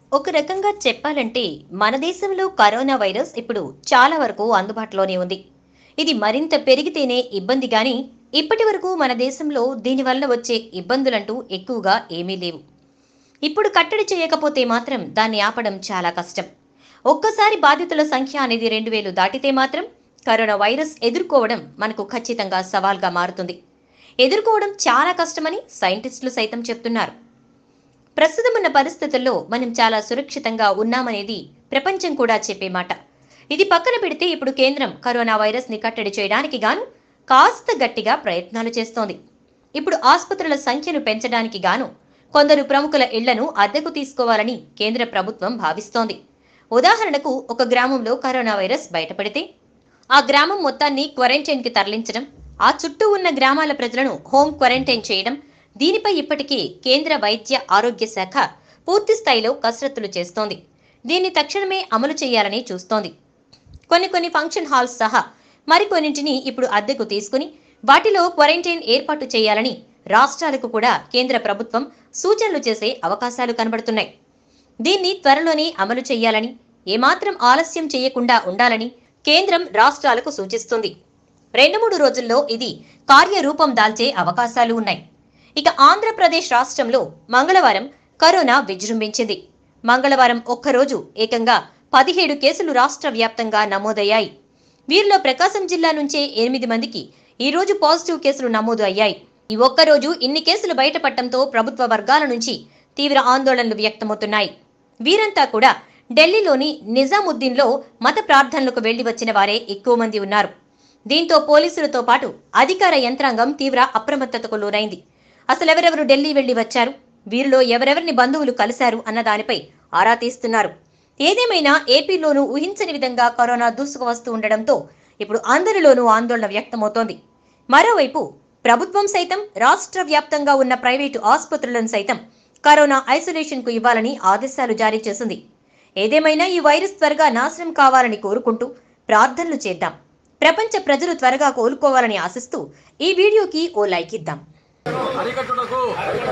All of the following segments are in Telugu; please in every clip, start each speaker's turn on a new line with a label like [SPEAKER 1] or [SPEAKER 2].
[SPEAKER 1] ఒక రకంగా చెప్పాలంటే మన దేశంలో కరోనా వైరస్ ఇప్పుడు చాలా వరకు అందుబాటులోనే ఉంది. ఇది మరింత పెరిగితేనే ఇబ్బంది గాని ఇప్పటి వరకు మన దేశంలో దీనివల్ల వచ్చే ఇబ్బందులంటూ ఎక్కువగా ఏమీ లేవు. ఇప్పుడు కట్టడి చేయకపోతే మాత్రం దాన్ని ఆపడం చాలా కష్టం. ఒక్కసారి బాధితుల సంఖ్య అనేది 2000 దాటితే మాత్రం కరోనా వైరస్ ఎదుర్కోవడం మనకు ఖచ్చితంగా సవాల్గా మారుతుంది. ఎదుర్కోవడం చాలా కష్టమని సైంటిస్టులు సైతం చెప్తున్నారు. ప్రస్తుతం ఉన్న పరిస్థితుల్లో మనం చాలా సురక్షితంగా ఉన్నామనేది ప్రపంచం కూడా చెప్పే మాట. ఇది పక్కన పెడితే ఇప్పుడు కేంద్రం కరోనా వైరస్ ని కట్టడి చేయడానికి గాను కాస్త గట్టిగా ప్రయత్నాలు చేస్తోంది. ఇప్పుడు ఆసుపత్రుల సంఖ్యను పెంచడానికి గాను కొందరు ప్రముఖుల ఇళ్లను అద్దెకు తీసుకోవాలని కేంద్ర ప్రభుత్వం భావిస్తోంది. ఉదాహరణకు ఒక గ్రామంలో కరోనా వైరస్ బయటపడితే ఆ గ్రామం మొత్తాన్ని క్వారంటైన్ కి తరలించడం, ఆ చుట్టూ ఉన్న గ్రామాల ప్రజలను హోమ్ క్వారంటైన్ చేయడం, దీనిపై ఇప్పటికే కేంద్ర వైద్య ఆరోగ్య శాఖ పూర్తి స్థాయిలో కసరత్తులు చేస్తోంది. దీన్ని తక్షణమే అమలు చేయాలని చూస్తోంది. కొన్ని ఫంక్షన్ హాల్స్ సహా మరికొన్నింటిని ఇప్పుడు అద్దెకు తీసుకుని వాటిలో క్వారంటైన్ ఏర్పాటు చేయాలని రాష్ట్రాలకు కూడా కేంద్ర ప్రభుత్వం సూచనలు చేసే అవకాశాలు కనబడుతున్నాయి. దీన్ని త్వరలోనే అమలు చేయాలని, ఏమాత్రం ఆలస్యం చేయకుండా ఉండాలని కేంద్రం రాష్ట్రాలకు సూచిస్తుంది. 2-3 రోజుల్లో ఇది కార్యరూపం దాల్చే అవకాశాలు ఉన్నాయి. ఇక ఆంధ్రప్రదేశ్ రాష్ట్రంలో మంగళవారం కరోనా విజృంభించింది. మంగళవారం ఒక్కరోజు ఏకంగా 17 కేసులు రాష్ట్ర వ్యాప్తంగా నమోదయ్యాయి. వీరిలో ప్రకాశం జిల్లా నుంచే 8 మందికి ఈ రోజు పాజిటివ్ కేసులు నమోదు అయ్యాయి. ఈ ఒక్కరోజు ఇన్ని కేసులు బయటపడటంతో ప్రభుత్వ వర్గాల నుంచి తీవ్ర ఆందోళనలు వ్యక్తమవుతున్నాయి. వీరంతా కూడా ఢిల్లీలోని నిజాముద్దీన్లో మత ప్రార్థనలకు వెళ్లి వచ్చిన వారే ఎక్కువ మంది ఉన్నారు. దీంతో పోలీసులతో పాటు అధికార యంత్రాంగం తీవ్ర అప్రమత్తతకు లోనైంది. అసలెవరెవరు ఢిల్లీ వెళ్లి వచ్చారు, వీరిలో ఎవరెవరిని బంధువులు కలిశారు అన్న దానిపై ఆరా తీస్తున్నారు. ఏదేమైనా ఏపీలోనూ ఊహించని విధంగా కరోనా దూసుకు వస్తూ ఉండడంతో ఇప్పుడు అందరిలోనూ ఆందోళన వ్యక్తమవుతోంది. మరోవైపు ప్రభుత్వం సైతం రాష్ట్ర వ్యాప్తంగా ఉన్న ప్రైవేటు ఆసుపత్రులను సైతం కరోనా ఐసోలేషన్ కు ఇవ్వాలని ఆదేశాలు జారీ చేసింది. ఏదేమైనా ఈ వైరస్ త్వరగా నాశనం కావాలని కోరుకుంటూ ప్రార్థనలు చేద్దాం. ప్రపంచ ప్రజలు త్వరగా కోలుకోవాలని ఆశిస్తూ ఈ వీడియోకి ఓ లైక్ ఇద్దాం.
[SPEAKER 2] అరికట్టుటకు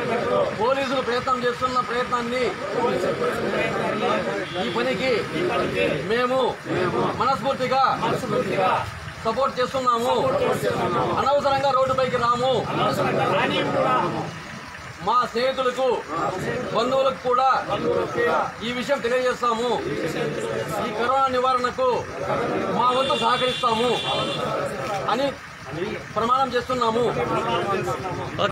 [SPEAKER 2] పోలీసులు ప్రయత్నం చేస్తున్న ప్రయత్నాన్ని ఈ పనికి మేము మనస్ఫూర్తిగా సపోర్ట్ చేస్తున్నాము. అనవసరంగా రోడ్డుపైకి రాము. మా స్నేహితులకు, బంధువులకు కూడా ఈ విషయం తెలియజేస్తాము. ఈ కరోనా నివారణకు మా వంతు సహకరిస్తాము అని ప్రమాణం చేస్తున్నాము.